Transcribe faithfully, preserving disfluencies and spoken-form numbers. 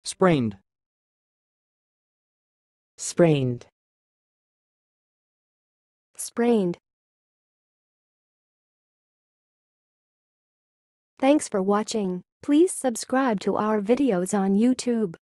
sprained, sprained, sprained. Thanks for watching. Please subscribe to our videos on YouTube.